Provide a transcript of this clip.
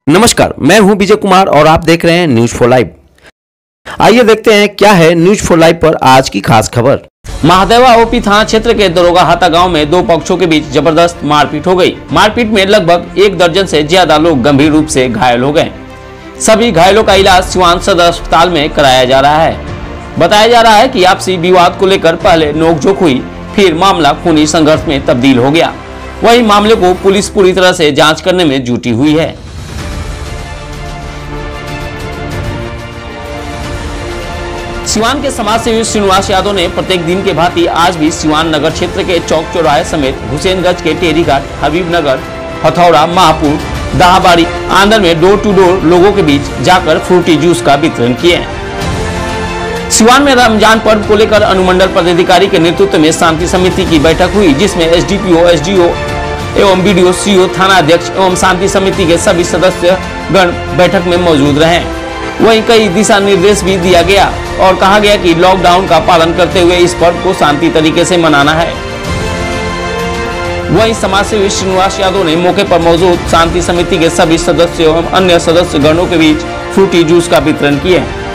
नमस्कार, मैं हूं विजय कुमार और आप देख रहे हैं न्यूज फॉर लाइव। आइए देखते हैं क्या है न्यूज फॉर लाइव पर आज की खास खबर। महादेवा ओपी थाना क्षेत्र के दरोगा हाता गांव में दो पक्षों के बीच जबरदस्त मारपीट हो गई। मारपीट में लगभग 1 दर्जन से ज्यादा लोग गंभीर रूप से घायल हो गए। सभी घायलों का इलाज सिवान सदर अस्पताल में कराया जा रहा है। बताया जा रहा है कि आपसी विवाद को लेकर पहले नोकझोंक हुई, फिर मामला खूनी संघर्ष में तब्दील हो गया। वही मामले को पुलिस पूरी तरह से जांच करने में जुटी हुई है। सिवान के समाज सेवी श्रीनिवास यादव ने प्रत्येक दिन के भांति आज भी सिवान नगर क्षेत्र के चौक चौराहे समेत हुसैनगंज के टेरी घाट, हबीब नगर, हथौड़ा, महापुर, दाहबाड़ी, आंदर में डोर टू डोर लोगों के बीच जाकर फ्रूटी जूस का वितरण किए। सिवान में रमजान पर्व को लेकर अनुमंडल पदाधिकारी के नेतृत्व में शांति समिति की बैठक हुई, जिसमें एसडीपीओ, एसडीओ एवं बीडीओ, सीओ, थाना अध्यक्ष एवं शांति समिति के सभी सदस्य गण बैठक में मौजूद रहे। वहीं कई दिशा निर्देश भी दिया गया और कहा गया कि लॉकडाउन का पालन करते हुए इस पर्व को शांति तरीके से मनाना है। वहीं समाज सेवी श्रीनिवास यादव ने मौके पर मौजूद शांति समिति के सभी सदस्यों एवं अन्य सदस्य गणों के बीच फ्रूटी जूस का वितरण किए।